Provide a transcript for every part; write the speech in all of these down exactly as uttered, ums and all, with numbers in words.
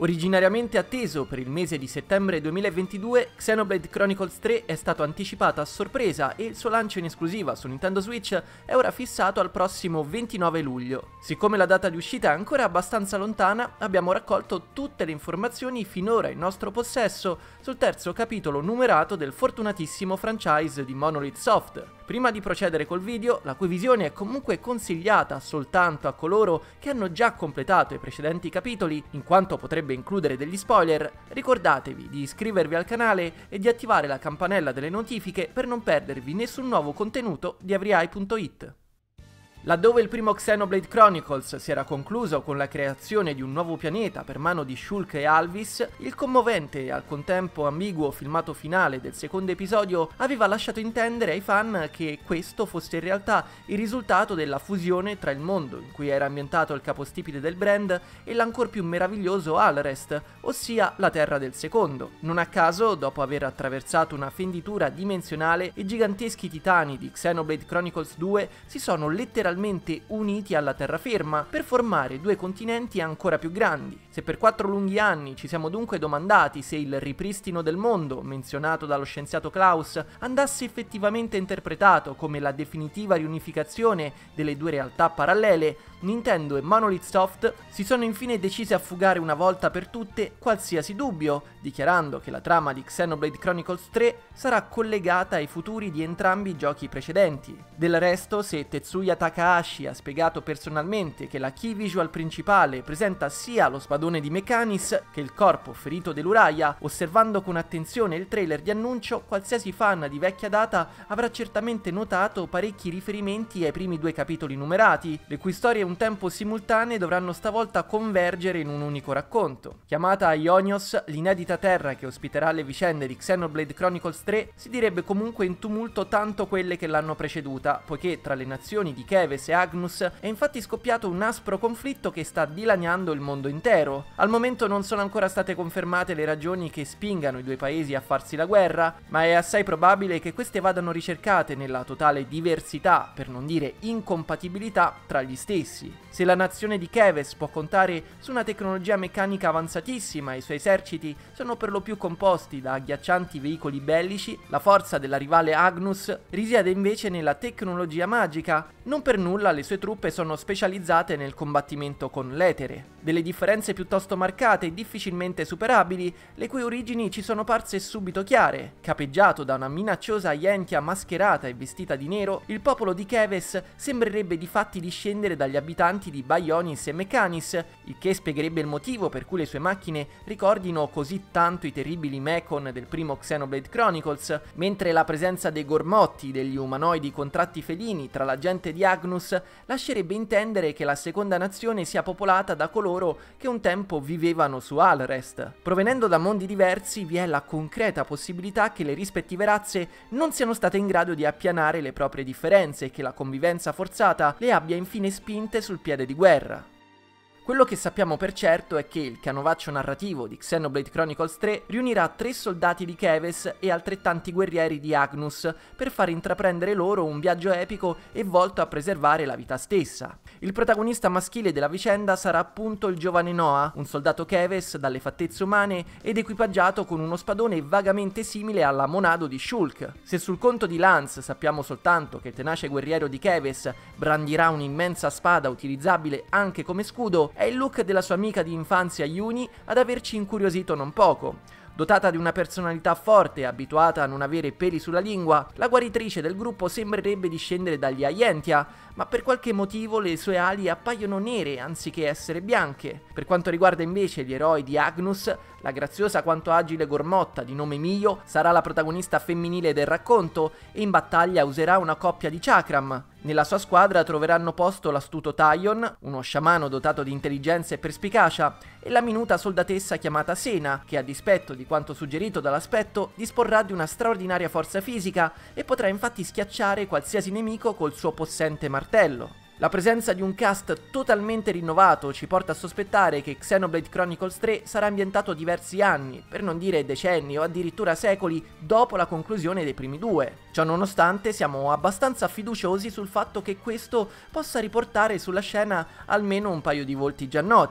Originariamente atteso per il mese di settembre duemilaventidue, Xenoblade Chronicles tre è stato anticipato a sorpresa e il suo lancio in esclusiva su Nintendo Switch è ora fissato al prossimo ventinove luglio. Siccome la data di uscita è ancora abbastanza lontana, abbiamo raccolto tutte le informazioni finora in nostro possesso sul terzo capitolo numerato del fortunatissimo franchise di Monolith Soft. Prima di procedere col video, la cui visione è comunque consigliata soltanto a coloro che hanno già completato i precedenti capitoli, in quanto potrebbe includere degli spoiler, ricordatevi di iscrivervi al canale e di attivare la campanella delle notifiche per non perdervi nessun nuovo contenuto di Everyeye punto it. Laddove il primo Xenoblade Chronicles si era concluso con la creazione di un nuovo pianeta per mano di Shulk e Alvis, il commovente e al contempo ambiguo filmato finale del secondo episodio aveva lasciato intendere ai fan che questo fosse in realtà il risultato della fusione tra il mondo in cui era ambientato il capostipite del brand e l'ancor più meraviglioso Alrest, ossia la terra del secondo. Non a caso, dopo aver attraversato una fenditura dimensionale, i giganteschi titani di Xenoblade Chronicles due si sono letteralmente uniti alla terraferma per formare due continenti ancora più grandi. Se per quattro lunghi anni ci siamo dunque domandati se il ripristino del mondo, menzionato dallo scienziato Klaus, andasse effettivamente interpretato come la definitiva riunificazione delle due realtà parallele, Nintendo e Monolith Soft si sono infine decise a fugare una volta per tutte qualsiasi dubbio, dichiarando che la trama di Xenoblade Chronicles tre sarà collegata ai futuri di entrambi i giochi precedenti. Del resto, se Tetsuya Takahashi ha spiegato personalmente che la key visual principale presenta sia lo spadone di Mekanis che il corpo ferito dell'Uraya, osservando con attenzione il trailer di annuncio, qualsiasi fan di vecchia data avrà certamente notato parecchi riferimenti ai primi due capitoli numerati, le cui storie un tempo simultanee dovranno stavolta convergere in un unico racconto. Chiamata Ionios, l'inedita terra che ospiterà le vicende di Xenoblade Chronicles tre si direbbe comunque in tumulto tanto quelle che l'hanno preceduta, poiché tra le nazioni di Keves e Agnus è infatti scoppiato un aspro conflitto che sta dilaniando il mondo intero. Al momento non sono ancora state confermate le ragioni che spingano i due paesi a farsi la guerra, ma è assai probabile che queste vadano ricercate nella totale diversità, per non dire incompatibilità, tra gli stessi. Se la nazione di Keves può contare su una tecnologia meccanica avanzatissima e i suoi eserciti sono per lo più composti da agghiaccianti veicoli bellici, la forza della rivale Agnus risiede invece nella tecnologia magica. Non per nulla le sue truppe sono specializzate nel combattimento con l'etere. Delle differenze piuttosto marcate e difficilmente superabili, le cui origini ci sono parse subito chiare. Capeggiato da una minacciosa Ientia mascherata e vestita di nero, il popolo di Keves sembrerebbe di fatti discendere dagli abitanti di Baionis e Mekanis, il che spiegherebbe il motivo per cui le sue macchine ricordino così tanto i terribili Mechon del primo Xenoblade Chronicles, mentre la presenza dei gormotti, degli umanoidi con tratti felini tra la gente di Agnus lascerebbe intendere che la seconda nazione sia popolata da coloro che un tempo vivevano su Alrest. Provenendo da mondi diversi, vi è la concreta possibilità che le rispettive razze non siano state in grado di appianare le proprie differenze e che la convivenza forzata le abbia infine spinte sul piede di guerra. Quello che sappiamo per certo è che il canovaccio narrativo di Xenoblade Chronicles tre riunirà tre soldati di Keves e altrettanti guerrieri di Agnus per far intraprendere loro un viaggio epico e volto a preservare la vita stessa. Il protagonista maschile della vicenda sarà appunto il giovane Noah, un soldato Keves dalle fattezze umane ed equipaggiato con uno spadone vagamente simile alla monado di Shulk. Se sul conto di Lance sappiamo soltanto che il tenace guerriero di Keves brandirà un'immensa spada utilizzabile anche come scudo, è il look della sua amica di infanzia Yuni ad averci incuriosito non poco. Dotata di una personalità forte e abituata a non avere peli sulla lingua, la guaritrice del gruppo sembrerebbe discendere dagli Aientia, ma per qualche motivo le sue ali appaiono nere anziché essere bianche. Per quanto riguarda invece gli eroi di Agnus, la graziosa quanto agile Gormotta di nome Mio sarà la protagonista femminile del racconto e in battaglia userà una coppia di chakram. Nella sua squadra troveranno posto l'astuto Taion, uno sciamano dotato di intelligenza e perspicacia, e la minuta soldatessa chiamata Sena, che a dispetto di quanto suggerito dall'aspetto disporrà di una straordinaria forza fisica e potrà infatti schiacciare qualsiasi nemico col suo possente martello. La presenza di un cast totalmente rinnovato ci porta a sospettare che Xenoblade Chronicles tre sarà ambientato diversi anni, per non dire decenni o addirittura secoli, dopo la conclusione dei primi due. Ciò nonostante siamo abbastanza fiduciosi sul fatto che questo possa riportare sulla scena almeno un paio di volti già noti.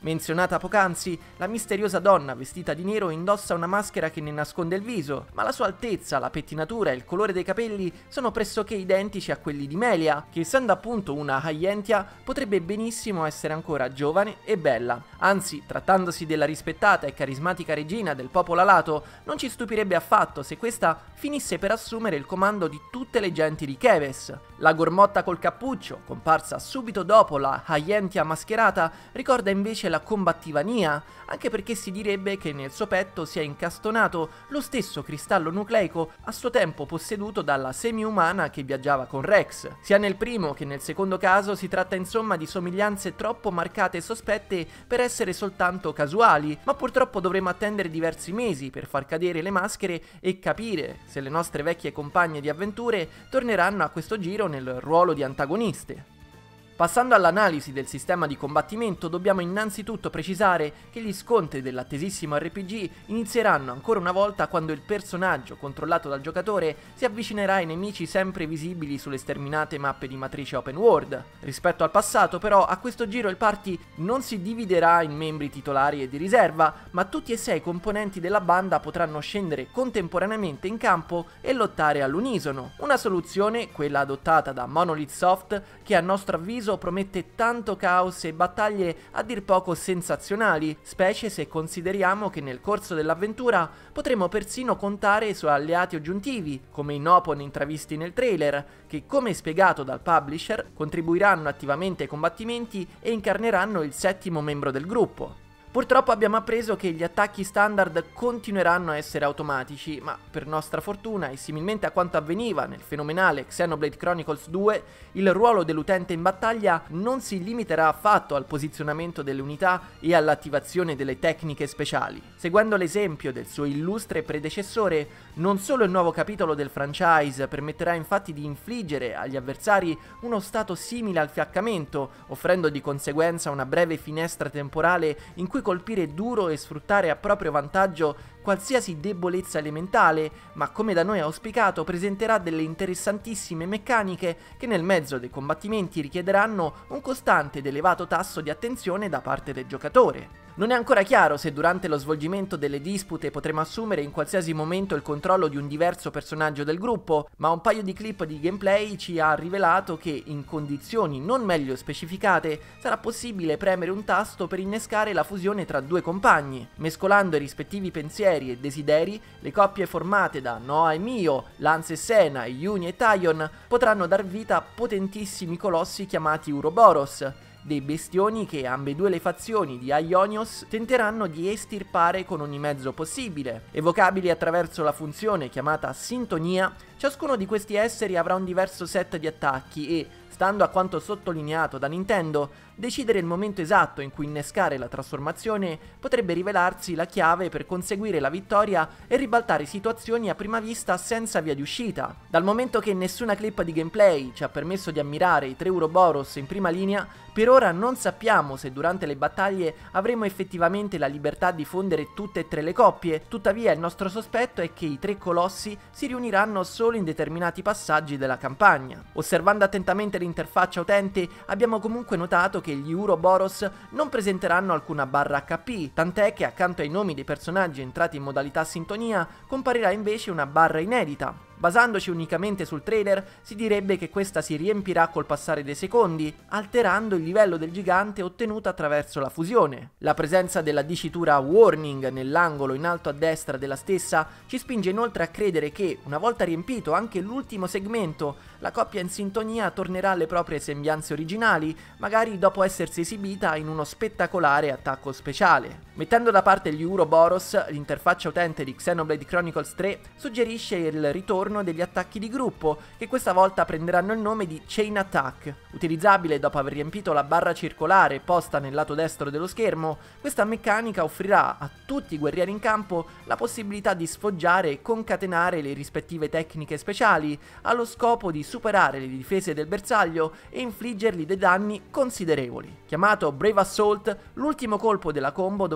Menzionata poc'anzi, la misteriosa donna vestita di nero indossa una maschera che ne nasconde il viso, ma la sua altezza, la pettinatura e il colore dei capelli sono pressoché identici a quelli di Melia, che essendo appunto una High-Entia potrebbe benissimo essere ancora giovane e bella. Anzi, trattandosi della rispettata e carismatica regina del popolo alato, non ci stupirebbe affatto se questa finisse per assumere il comando di tutte le genti di Keves. La gormotta col cappuccio, comparsa subito dopo la High-Entia mascherata, ricorda invece la combattiva Nia, anche perché si direbbe che nel suo petto sia incastonato lo stesso cristallo nucleico a suo tempo posseduto dalla semi-umana che viaggiava con Rex. Sia nel primo che nel secondo caso si tratta insomma di somiglianze troppo marcate e sospette per essere soltanto casuali, ma purtroppo dovremo attendere diversi mesi per far cadere le maschere e capire se le nostre vecchie compagne di avventure torneranno a questo giro nel ruolo di antagoniste. Passando all'analisi del sistema di combattimento, dobbiamo innanzitutto precisare che gli scontri dell'attesissimo R P G inizieranno ancora una volta quando il personaggio controllato dal giocatore si avvicinerà ai nemici sempre visibili sulle sterminate mappe di matrice open world. Rispetto al passato, però, a questo giro il party non si dividerà in membri titolari e di riserva, ma tutti e sei i componenti della banda potranno scendere contemporaneamente in campo e lottare all'unisono. Una soluzione, quella adottata da Monolith Soft, che a nostro avviso promette tanto caos e battaglie a dir poco sensazionali, specie se consideriamo che nel corso dell'avventura potremo persino contare su alleati aggiuntivi, come i Nopon intravisti nel trailer, che come spiegato dal publisher contribuiranno attivamente ai combattimenti e incarneranno il settimo membro del gruppo. Purtroppo abbiamo appreso che gli attacchi standard continueranno a essere automatici, ma per nostra fortuna e similmente a quanto avveniva nel fenomenale Xenoblade Chronicles due, il ruolo dell'utente in battaglia non si limiterà affatto al posizionamento delle unità e all'attivazione delle tecniche speciali. Seguendo l'esempio del suo illustre predecessore, non solo il nuovo capitolo del franchise permetterà infatti di infliggere agli avversari uno stato simile al fiaccamento, offrendo di conseguenza una breve finestra temporale in cui colpire duro e sfruttare a proprio vantaggio qualsiasi debolezza elementale, ma come da noi auspicato presenterà delle interessantissime meccaniche che nel mezzo dei combattimenti richiederanno un costante ed elevato tasso di attenzione da parte del giocatore. Non è ancora chiaro se durante lo svolgimento delle dispute potremo assumere in qualsiasi momento il controllo di un diverso personaggio del gruppo, ma un paio di clip di gameplay ci ha rivelato che in condizioni non meglio specificate sarà possibile premere un tasto per innescare la fusione tra due compagni. Mescolando i rispettivi pensieri e desideri, le coppie formate da Noa e Mio, Lance e Sena, Yuni e Taion potranno dar vita a potentissimi colossi chiamati Uroboros, dei bestioni che ambedue le fazioni di Aionios tenteranno di estirpare con ogni mezzo possibile. Evocabili attraverso la funzione chiamata Sintonia, ciascuno di questi esseri avrà un diverso set di attacchi e, stando a quanto sottolineato da Nintendo, decidere il momento esatto in cui innescare la trasformazione potrebbe rivelarsi la chiave per conseguire la vittoria e ribaltare situazioni a prima vista senza via di uscita. Dal momento che nessuna clip di gameplay ci ha permesso di ammirare i tre Uroboros in prima linea, per ora non sappiamo se durante le battaglie avremo effettivamente la libertà di fondere tutte e tre le coppie, tuttavia il nostro sospetto è che i tre colossi si riuniranno solo in determinati passaggi della campagna. Osservando attentamente l'interfaccia utente abbiamo comunque notato che gli Uroboros non presenteranno alcuna barra H P, tant'è che accanto ai nomi dei personaggi entrati in modalità sintonia comparirà invece una barra inedita. Basandoci unicamente sul trailer, si direbbe che questa si riempirà col passare dei secondi, alterando il livello del gigante ottenuto attraverso la fusione. La presenza della dicitura Warning nell'angolo in alto a destra della stessa ci spinge inoltre a credere che, una volta riempito anche l'ultimo segmento, la coppia in sintonia tornerà alle proprie sembianze originali, magari dopo essersi esibita in uno spettacolare attacco speciale. Mettendo da parte gli Uroboros, l'interfaccia utente di Xenoblade Chronicles tre suggerisce il ritorno degli attacchi di gruppo, che questa volta prenderanno il nome di Chain Attack. Utilizzabile dopo aver riempito la barra circolare posta nel lato destro dello schermo, questa meccanica offrirà a tutti i guerrieri in campo la possibilità di sfoggiare e concatenare le rispettive tecniche speciali, allo scopo di superare le difese del bersaglio e infliggergli dei danni considerevoli. Chiamato Brave Assault, l'ultimo colpo della combo dovrebbe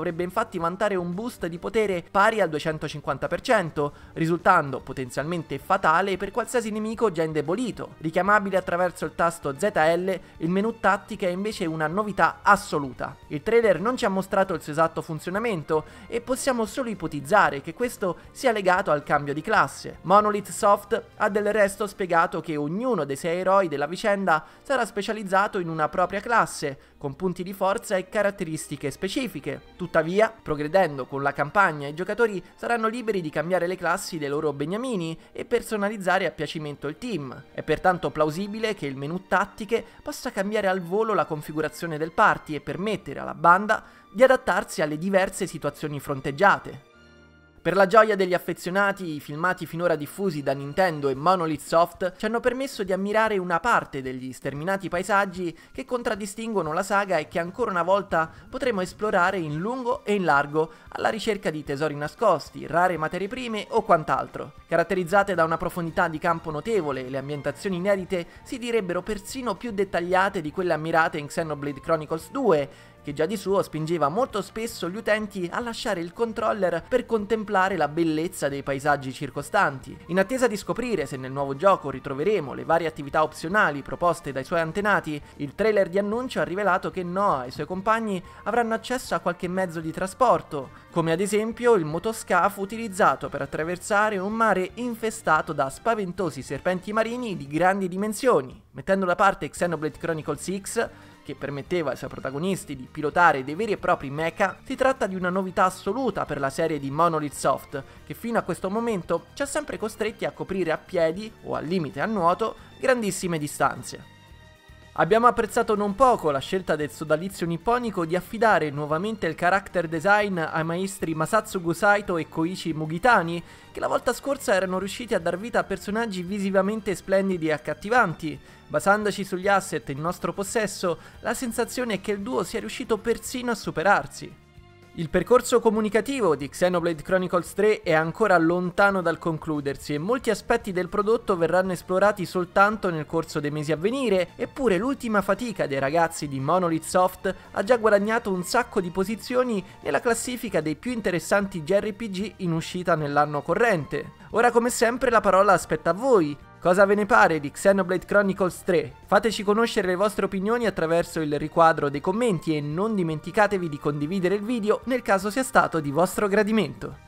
dovrebbe infatti vantare un boost di potere pari al duecentocinquanta per cento, risultando potenzialmente fatale per qualsiasi nemico già indebolito. Richiamabile attraverso il tasto Z L, il menu tattiche è invece una novità assoluta. Il trailer non ci ha mostrato il suo esatto funzionamento e possiamo solo ipotizzare che questo sia legato al cambio di classe. Monolith Soft ha del resto spiegato che ognuno dei sei eroi della vicenda sarà specializzato in una propria classe, con punti di forza e caratteristiche specifiche. Tuttavia, progredendo con la campagna, i giocatori saranno liberi di cambiare le classi dei loro beniamini e personalizzare a piacimento il team. È pertanto plausibile che il menu tattiche possa cambiare al volo la configurazione del party e permettere alla banda di adattarsi alle diverse situazioni fronteggiate. Per la gioia degli affezionati, i filmati finora diffusi da Nintendo e Monolith Soft ci hanno permesso di ammirare una parte degli sterminati paesaggi che contraddistinguono la saga e che ancora una volta potremo esplorare in lungo e in largo alla ricerca di tesori nascosti, rare materie prime o quant'altro. Caratterizzate da una profondità di campo notevole, le ambientazioni inedite si direbbero persino più dettagliate di quelle ammirate in Xenoblade Chronicles due, che già di suo spingeva molto spesso gli utenti a lasciare il controller per contemplare la bellezza dei paesaggi circostanti. In attesa di scoprire se nel nuovo gioco ritroveremo le varie attività opzionali proposte dai suoi antenati, il trailer di annuncio ha rivelato che Noah e i suoi compagni avranno accesso a qualche mezzo di trasporto, come ad esempio il motoscafo utilizzato per attraversare un mare infestato da spaventosi serpenti marini di grandi dimensioni. Mettendo da parte Xenoblade Chronicles X, che permetteva ai suoi protagonisti di pilotare dei veri e propri mecha, si tratta di una novità assoluta per la serie di Monolith Soft, che fino a questo momento ci ha sempre costretti a coprire a piedi, o al limite a nuoto, grandissime distanze. Abbiamo apprezzato non poco la scelta del sodalizio nipponico di affidare nuovamente il character design ai maestri Masatsugu Saito e Koichi Mugitani, che la volta scorsa erano riusciti a dar vita a personaggi visivamente splendidi e accattivanti. Basandoci sugli asset in nostro possesso, la sensazione è che il duo sia riuscito persino a superarsi. Il percorso comunicativo di Xenoblade Chronicles tre è ancora lontano dal concludersi e molti aspetti del prodotto verranno esplorati soltanto nel corso dei mesi a venire, eppure l'ultima fatica dei ragazzi di Monolith Soft ha già guadagnato un sacco di posizioni nella classifica dei più interessanti J R P G in uscita nell'anno corrente. Ora come sempre la parola aspetta a voi. Cosa ve ne pare di Xenoblade Chronicles tre? Fateci conoscere le vostre opinioni attraverso il riquadro dei commenti e non dimenticatevi di condividere il video nel caso sia stato di vostro gradimento.